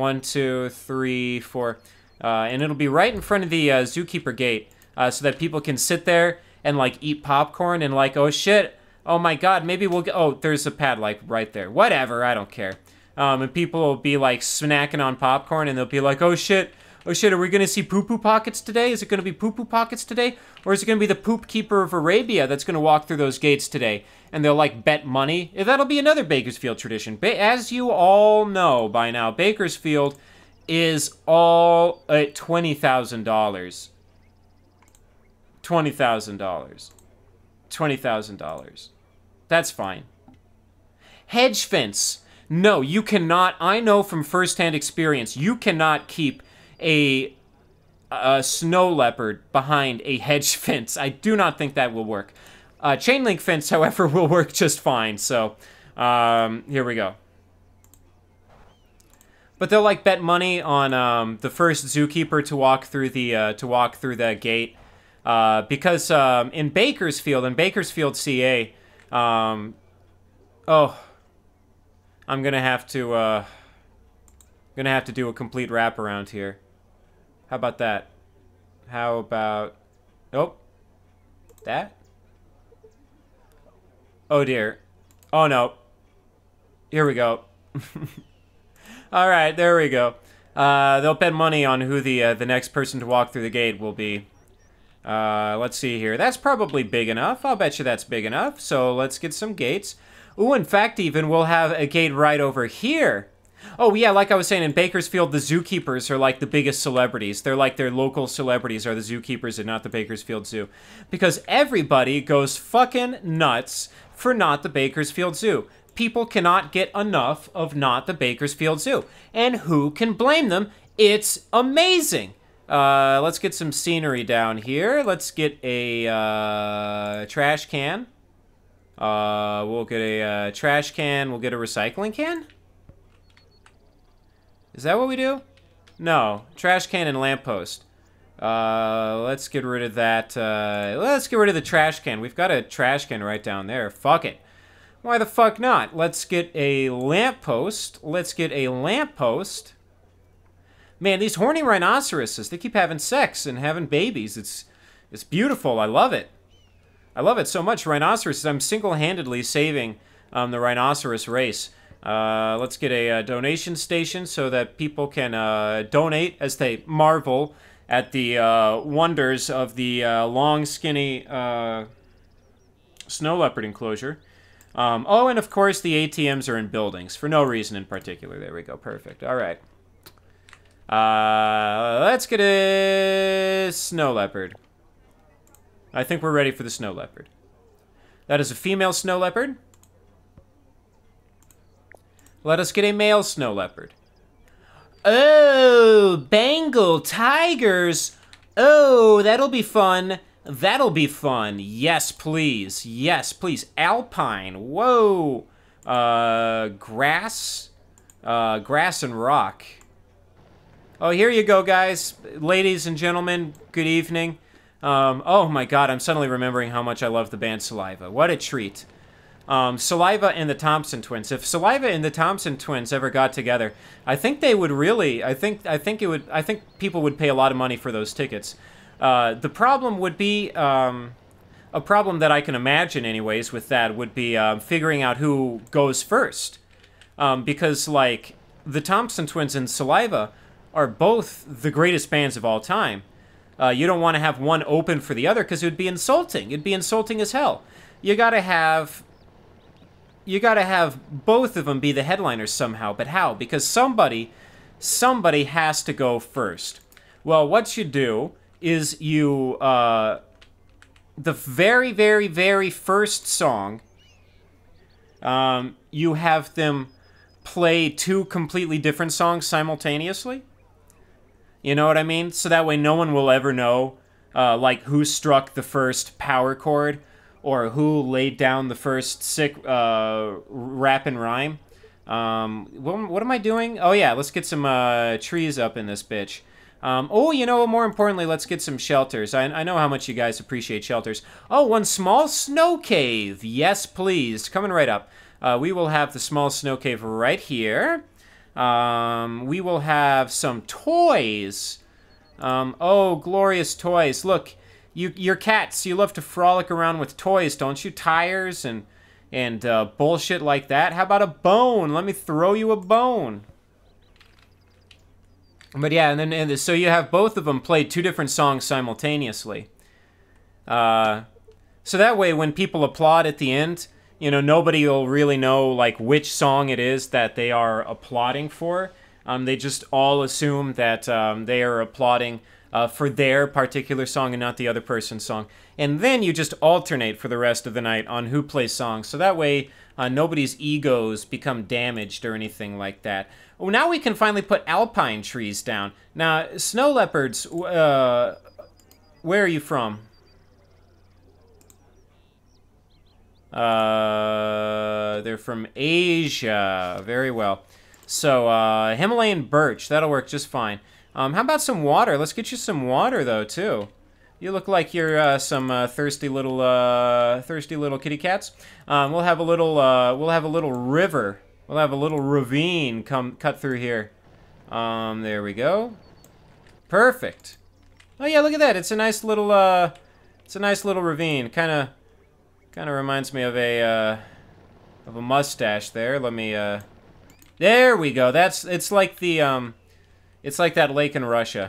1, 2, 3, 4. And it'll be right in front of the zookeeper gate, so that people can sit there and, like, eat popcorn and, like, oh, shit, oh, my God, maybe we'll get... Oh, there's a pad, like, right there. Whatever, I don't care. And people will be, like, snacking on popcorn, and they'll be like, oh, shit, are we going to see poo-poo pockets today? Is it going to be poo-poo pockets today? Or is it going to be the poop keeper of Arabia that's going to walk through those gates today? And they'll, like, bet money. That'll be another Bakersfield tradition. As you all know by now, Bakersfield is all at $20,000. $20,000. $20,000. That's fine. Hedge fence. No, you cannot. I know from firsthand experience, you cannot keep a snow leopard behind a hedge fence. I do not think that will work. Chain link fence, however, will work just fine. So, here we go. But they'll, like, bet money on the first zookeeper to walk through the gate, because in Bakersfield, CA, oh, I'm gonna have to do a complete wraparound here. How about that? How about... Nope. That? Oh, dear. Oh, no. Here we go. All right, there we go. They'll bet money on who the next person to walk through the gate will be. Let's see here. That's probably big enough. I'll bet you that's big enough. So let's get some gates. Ooh, in fact, even we'll have a gate right over here. Oh, yeah, like I was saying, in Bakersfield, the zookeepers are, like, the biggest celebrities. They're, like, their local celebrities are the zookeepers and not the Bakersfield Zoo. Because everybody goes fucking nuts for not the Bakersfield Zoo. People cannot get enough of not the Bakersfield Zoo. And who can blame them? It's amazing. Let's get some scenery down here. Let's get a trash can. We'll get a trash can. We'll get a recycling can? Is that what we do? No. Trash can and lamppost. Let's get rid of that. Let's get rid of the trash can. We've got a trash can right down there. Fuck it. Why the fuck not? Let's get a lamppost. Let's get a lamppost. Man, these horny rhinoceroses, they keep having sex and having babies. It's beautiful. I love it. I love it so much. Rhinoceroses, I'm single-handedly saving the rhinoceros race. Let's get a donation station so that people can donate as they marvel at the wonders of the long, skinny snow leopard enclosure. Oh, and of course the ATMs are in buildings for no reason in particular. There we go. Perfect. All right. Let's get a snow leopard. I think we're ready for the snow leopard. That is a female snow leopard. Let us get a male snow leopard. Oh, Bengal tigers. Oh, that'll be fun. That'll be fun. Yes, please. Yes, please. Alpine. Whoa. Grass. Grass and rock. Oh, here you go, guys. Ladies and gentlemen, good evening. Oh my god, I'm suddenly remembering how much I love the band Saliva. What a treat. Saliva and the Thompson Twins. If Saliva and the Thompson Twins ever got together, I think they would really, I think people would pay a lot of money for those tickets. The problem would be, a problem that I can imagine anyways with that would be figuring out who goes first. Because, like, the Thompson Twins and Saliva are both the greatest bands of all time. You don't want to have one open for the other because it would be insulting. It'd be insulting as hell. You gotta have both of them be the headliners somehow. But how? Because somebody has to go first. Well, what you do is you, the very, very, very first song, you have them play two completely different songs simultaneously. You know what I mean? So that way no one will ever know, like, who struck the first power chord or who laid down the first sick rap and rhyme. What am I doing? Oh, yeah, let's get some trees up in this bitch. Oh, you know, more importantly, let's get some shelters. I know how much you guys appreciate shelters. Oh, one small snow cave. Yes, please. Coming right up. We will have the small snow cave right here. We will have some toys. Oh, glorious toys. Look, you're cats. You love to frolic around with toys, don't you? Tires and bullshit like that. How about a bone? Let me throw you a bone. But yeah, and so you have both of them play two different songs simultaneously. So that way, when people applaud at the end, you know, nobody will really know, like, which song it is that they are applauding for. They just all assume that they are applauding for their particular song and not the other person's song. And then you just alternate for the rest of the night on who plays songs. So that way, nobody's egos become damaged or anything like that. Oh, now we can finally put alpine trees down. Now, snow leopards, where are you from? They're from Asia. Very well. So, Himalayan birch. That'll work just fine. How about some water? Let's get you some water, though, too. You look like you're some thirsty little kitty cats. We'll have a little river. We'll have a little ravine cut through here. There we go. Perfect. Oh yeah, look at that. It's a nice little ravine. Kind of reminds me of a mustache there. Let me there we go. It's like that lake in Russia.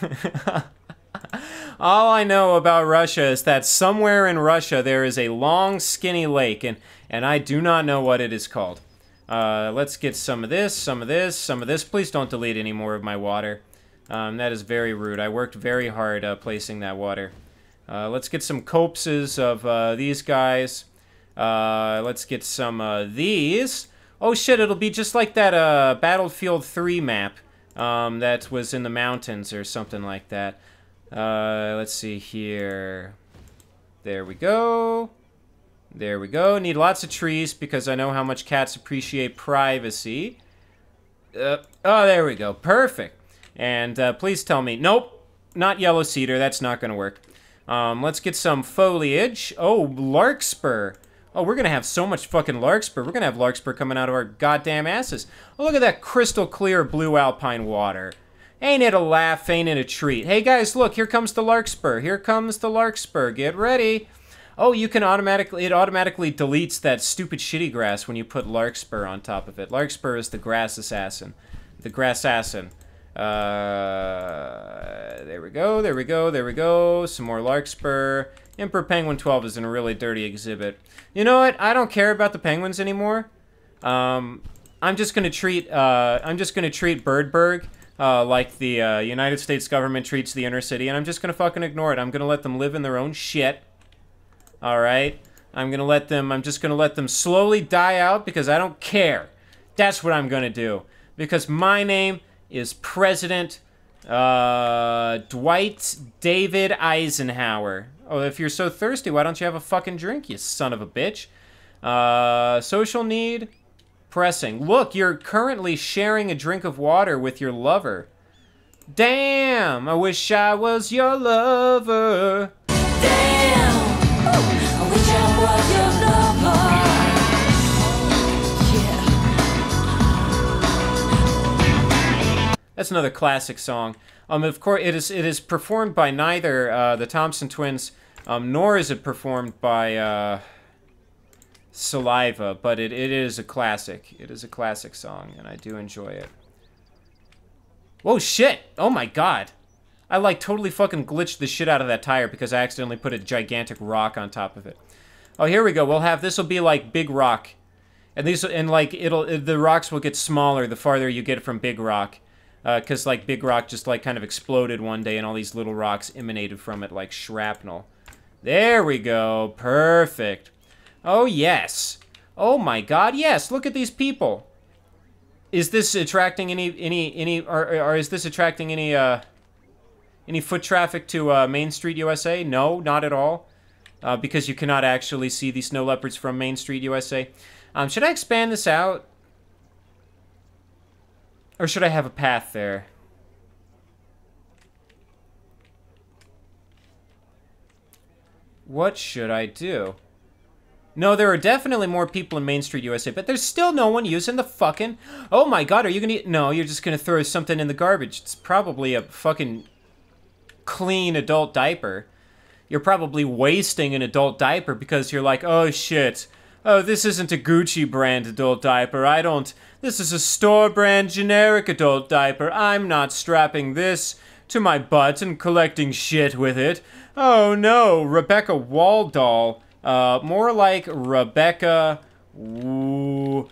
All I know about Russia is that somewhere in Russia there is a long, skinny lake, and I do not know what it is called. Let's get some of this, some of this, some of this. Please don't delete any more of my water. That is very rude. I worked very hard placing that water. Let's get some copses of these guys. Let's get some of these. Oh shit, it'll be just like that Battlefield 3 map that was in the mountains or something like that. Let's see here. There we go. There we go. Need lots of trees because I know how much cats appreciate privacy. Oh, there we go. Perfect. And please tell me. Nope. Not yellow cedar. That's not going to work. Let's get some foliage. Oh, larkspur. Oh, we're going to have so much fucking larkspur. We're going to have larkspur coming out of our goddamn asses. Oh, look at that crystal clear blue alpine water. Ain't it a laugh? Ain't it a treat? Hey, guys, look. Here comes the larkspur. Here comes the larkspur. Get ready. Oh, you can it automatically deletes that stupid shitty grass when you put larkspur on top of it. Larkspur is the grass assassin. The grass assassin. There we go, there we go, there we go. Some more larkspur. Emperor Penguin 12 is in a really dirty exhibit. You know what? I don't care about the penguins anymore. I'm just gonna treat Birdburg like the United States government treats the inner city, and I'm just gonna fucking ignore it. I'm gonna let them live in their own shit. Alright? I'm just gonna let them slowly die out because I don't care. That's what I'm gonna do. Because my name is President Dwight David Eisenhower. Oh, if you're so thirsty, why don't you have a fucking drink, you son of a bitch? Social need? Pressing. Look, you're currently sharing a drink of water with your lover. Damn, I wish I was your lover. Damn, I wish I was your lover. Yeah. That's another classic song. Of course, it is performed by neither the Thompson Twins, nor is it performed by Saliva, but it is a classic. It is a classic song, and I do enjoy it. Whoa, shit! Oh my god! I, like, totally fucking glitched the shit out of that tire because I accidentally put a gigantic rock on top of it. Oh, here we go. We'll have, this'll be like Big Rock. And the rocks will get smaller the farther you get from Big Rock. Because, like, Big Rock just, like, kind of exploded one day and all these little rocks emanated from it like shrapnel. There we go. Perfect. Oh, yes. Oh, my God, yes. Look at these people. Is this attracting or is this attracting any foot traffic to Main Street, USA? No, not at all. Because you cannot actually see the snow leopards from Main Street, USA. Should I expand this out? Or should I have a path there? What should I do? No, there are definitely more people in Main Street, USA, but there's still no one using the fucking... Oh my god, are you gonna... No, you're just gonna throw something in the garbage. It's probably a fucking clean adult diaper. You're probably wasting an adult diaper because you're like, oh shit, oh, this isn't a Gucci brand adult diaper. This is a store brand generic adult diaper. I'm not strapping this to my butt and collecting shit with it. Oh no, Rebecca Waldoll. More like Rebecca Wall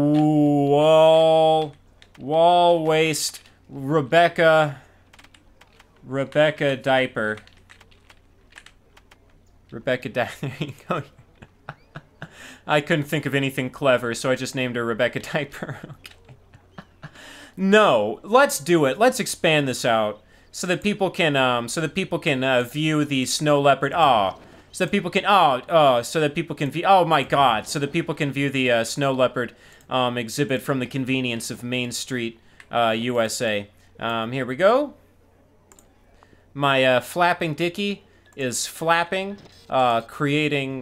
Waist Rebecca Diaper. Rebecca Diaper. There you go. I couldn't think of anything clever, so I just named her Rebecca Diaper. Okay. No, let's do it. Let's expand this out so that people can view the snow leopard. So that people can view. Oh my God! So that people can view the snow leopard exhibit from the convenience of Main Street, USA. Here we go. My flapping dicky is flapping, creating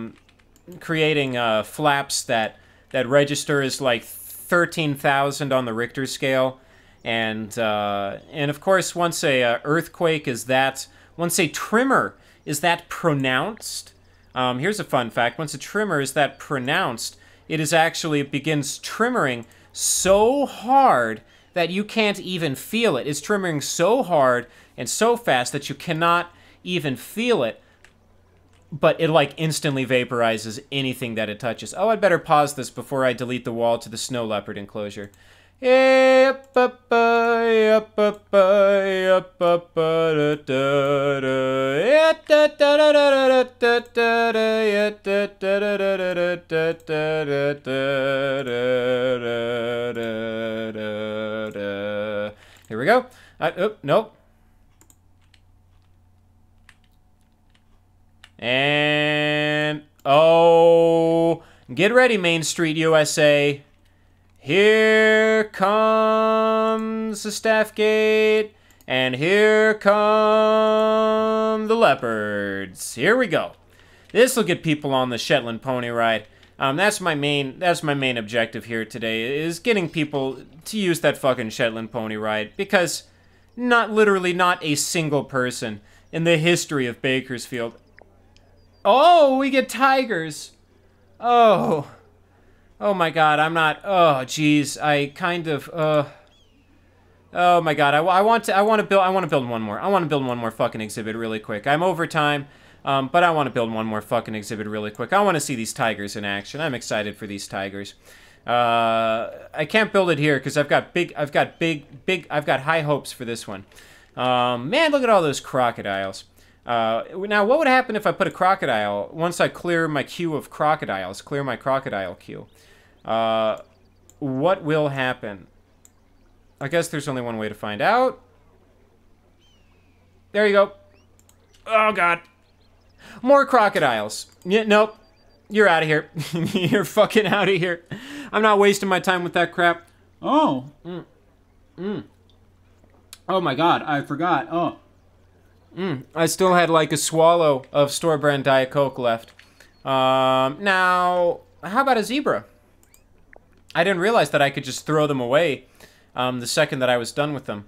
flaps that register as like 13,000 on the Richter scale, and of course once a earthquake is that, once a tremor is that pronounced, here's a fun fact, once a tremor is that pronounced, it begins tremoring so hard that you can't even feel it. It's tremoring so hard and so fast that you cannot even feel it, but it like instantly vaporizes anything that it touches. Oh, I'd better pause this before I delete the wall to the snow leopard enclosure. Here we go. Nope. And, oh, get ready, Main Street, USA. Here comes the Staff Gate, and here come the leopards. Here we go. This will get people on the Shetland pony ride. That's my main objective here today, is getting people to use that fucking Shetland pony ride, because not a single person in the history of Bakersfield. Oh, we get tigers. Oh my God, I'm not, oh geez, I kind of, oh my God, I want to build one more. I want to build one more fucking exhibit really quick. I'm over time, but I want to build one more fucking exhibit really quick. I want to see these tigers in action. I'm excited for these tigers. I can't build it here because I've got high hopes for this one. Man, look at all those crocodiles. Now, what would happen if I put a crocodile, once I clear my queue of crocodiles, clear my crocodile queue? What will happen? I guess there's only one way to find out. There you go. Oh, God. More crocodiles. Yeah, nope. You're out of here. You're fucking out of here. I'm not wasting my time with that crap. Oh. Oh, my God. I forgot. Oh. I still had like a swallow of store brand Diet Coke left. Now, how about a zebra? I didn't realize that I could just throw them away the second that I was done with them.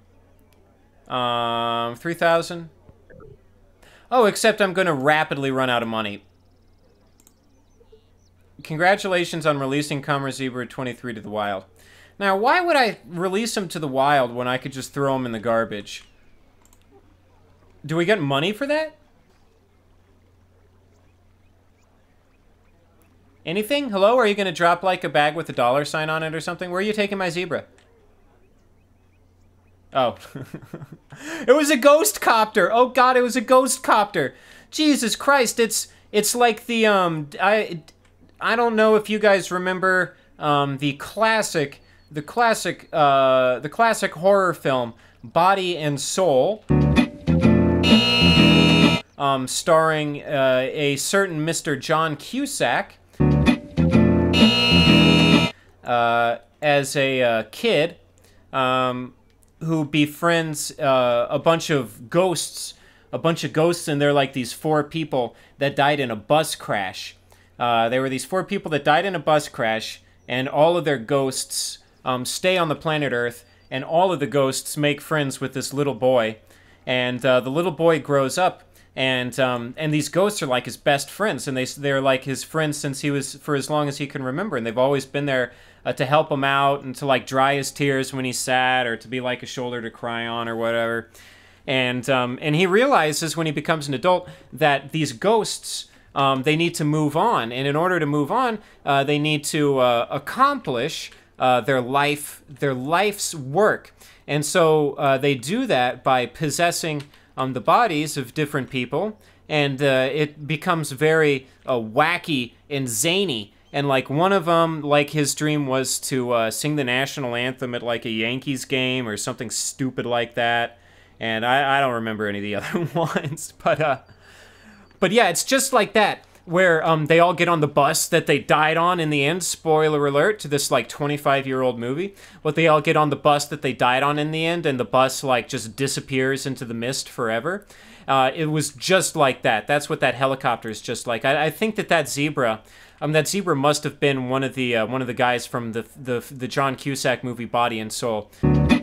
3,000. Oh, except I'm going to rapidly run out of money. Congratulations on releasing Commerce Zebra 23 to the wild. Now, why would I release him to the wild when I could just throw him in the garbage? Do we get money for that? Anything? Hello? Are you going to drop like a bag with a $sign on it or something? Where are you taking my zebra? Oh. It was a ghost copter. Oh God, it was a ghost copter. Jesus Christ, it's like the I don't know if you guys remember the classic horror film Body and Soul. Starring a certain Mr. John Cusack as a kid who befriends a bunch of ghosts, and they're like these 4 people that died in a bus crash. They were these 4 people that died in a bus crash, and all of their ghosts stay on the planet Earth, and all of the ghosts make friends with this little boy. And the little boy grows up, and these ghosts are like his best friends, and they're like his friends since he was, for as long as he can remember, and they've always been there to help him out and to like dry his tears when he's sad, or to be like a shoulder to cry on or whatever. And he realizes when he becomes an adult that these ghosts, they need to move on, and in order to move on, they need to accomplish their life's work. And so they do that by possessing the bodies of different people, and it becomes very wacky and zany. And like one of them, like his dream was to sing the national anthem at like a Yankees game or something stupid like that. And I don't remember any of the other ones, but yeah, it's just like that, where they all get on the bus that they died on in the end. Spoiler alert to this like 25-year-old movie. But they all get on the bus that they died on in the end, and the bus like just disappears into the mist forever. It was just like that. That's what that helicopter is just like. I think that zebra must have been one of the guys from the John Cusack movie Body and Soul.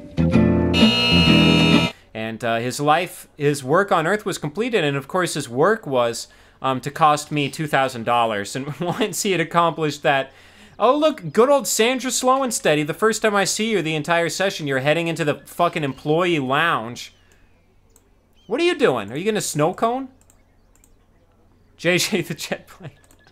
And his work on Earth was completed, and of course his work was to cost me $2,000. And once he had accomplished that, oh look, good old Sandra Slow and Steady, the first time I see you the entire session, you're heading into the fucking employee lounge. What are you doing? Are you gonna snow cone? JJ the jet plane.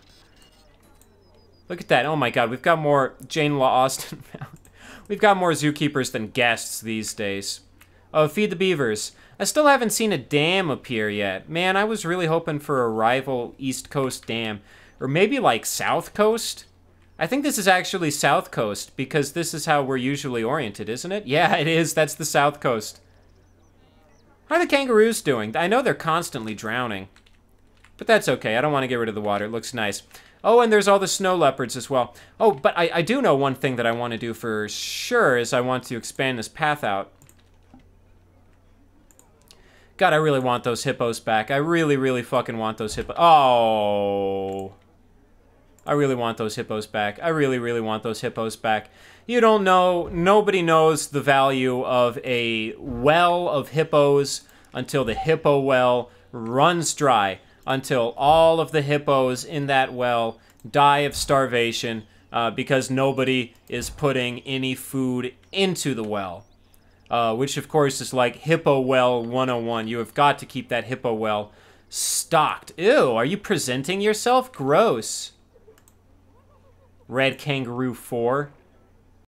Look at that, oh my god, we've got more Jane Law Austin. We've got more zookeepers than guests these days. Oh, Feed the Beavers. I still haven't seen a dam appear yet. Man, I was really hoping for a rival East Coast dam. Or maybe like South Coast? I think this is actually South Coast, because this is how we're usually oriented, isn't it? Yeah, it is. That's the South Coast. How are the kangaroos doing? I know they're constantly drowning. But that's okay. I don't want to get rid of the water. It looks nice. Oh, and there's all the snow leopards as well. Oh, but I do know one thing that I want to do for sure is I want to expand this path out. God, I really want those hippos back. I really, really fucking want those hippos. Oh. I really want those hippos back. I really, really want those hippos back. You don't know, nobody knows the value of a well of hippos until the hippo well runs dry. Until all of the hippos in that well die of starvation because nobody is putting any food into the well. Which, of course, is like Hippo Well 101. You have got to keep that Hippo Well stocked. Ew, are you presenting yourself? Gross. Red Kangaroo 4.